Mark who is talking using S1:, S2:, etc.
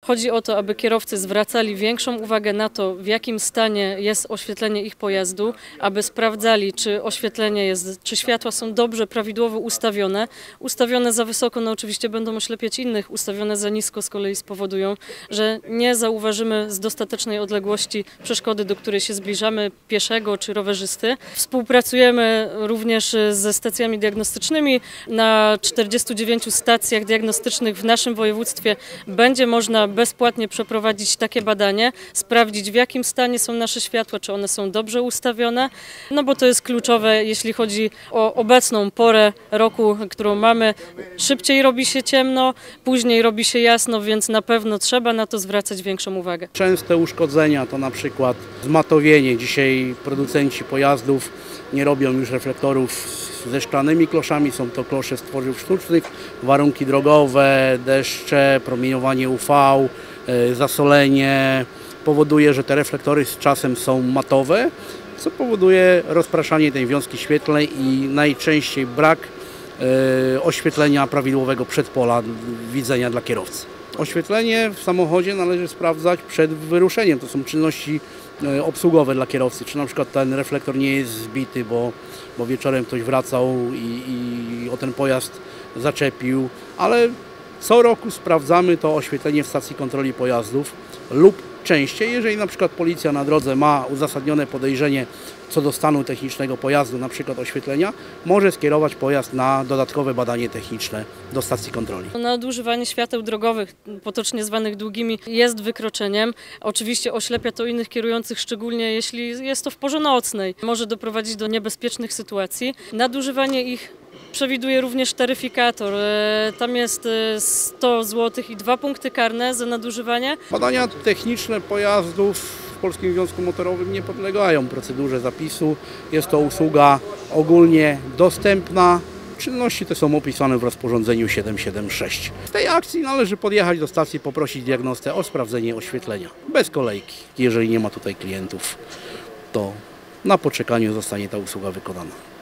S1: Chodzi o to, aby kierowcy zwracali większą uwagę na to, w jakim stanie jest oświetlenie ich pojazdu, aby sprawdzali, czy oświetlenie jest, czy światła są dobrze, prawidłowo ustawione. Ustawione za wysoko, no oczywiście będą oślepiać innych, ustawione za nisko z kolei spowodują, że nie zauważymy z dostatecznej odległości przeszkody, do której się zbliżamy, pieszego czy rowerzysty. Współpracujemy również ze stacjami diagnostycznymi. Na 49 stacjach diagnostycznych w naszym województwie będzie można bezpłatnie przeprowadzić takie badanie, sprawdzić, w jakim stanie są nasze światła, czy one są dobrze ustawione, no bo to jest kluczowe, jeśli chodzi o obecną porę roku, którą mamy. Szybciej robi się ciemno, później robi się jasno, więc na pewno trzeba na to zwracać większą uwagę.
S2: Częste uszkodzenia to na przykład zmatowienie. Dzisiaj producenci pojazdów nie robią już reflektorów ze szklanymi kloszami, są to klosze z tworzyw sztucznych, warunki drogowe, deszcze, promieniowanie UV, zasolenie powoduje, że te reflektory z czasem są matowe, co powoduje rozpraszanie tej wiązki świetlnej i najczęściej brak oświetlenia prawidłowego przedpola widzenia dla kierowcy. Oświetlenie w samochodzie należy sprawdzać przed wyruszeniem. To są czynności obsługowe dla kierowcy. Czy na przykład ten reflektor nie jest zbity, bo wieczorem ktoś wracał i o ten pojazd zaczepił. Ale co roku sprawdzamy to oświetlenie w stacji kontroli pojazdów lub częściej, jeżeli na przykład policja na drodze ma uzasadnione podejrzenie co do stanu technicznego pojazdu, na przykład oświetlenia, może skierować pojazd na dodatkowe badanie techniczne do stacji kontroli.
S1: Nadużywanie świateł drogowych, potocznie zwanych długimi, jest wykroczeniem. Oczywiście oślepia to innych kierujących, szczególnie jeśli jest to w porze nocnej. Może doprowadzić do niebezpiecznych sytuacji. Nadużywanie ich przewiduje również taryfikator. Tam jest 100 zł i 2 punkty karne za nadużywanie.
S2: Badania techniczne pojazdów w Polskim Związku Motorowym nie podlegają procedurze zapisu. Jest to usługa ogólnie dostępna. Czynności te są opisane w rozporządzeniu 776. W tej akcji należy podjechać do stacji, poprosić diagnostę o sprawdzenie oświetlenia. Bez kolejki. Jeżeli nie ma tutaj klientów, to na poczekaniu zostanie ta usługa wykonana.